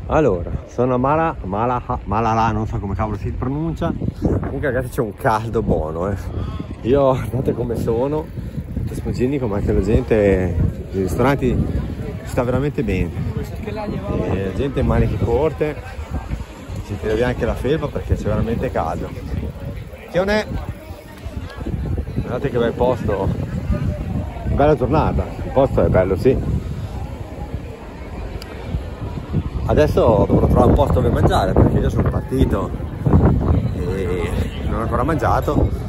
Allora, sono a Malala, non so come cavolo si pronuncia. Comunque ragazzi c'è un caldo buono, Io guardate come sono, spuntini come anche la gente, nei ristoranti si sta veramente bene. E la gente in maniche corte, si tira via anche la felpa perché c'è veramente caldo. Che non è... Guardate che bel posto, bella giornata, il posto è bello, sì. Adesso dovrò trovare un posto dove mangiare perché io sono partito e non ho ancora mangiato.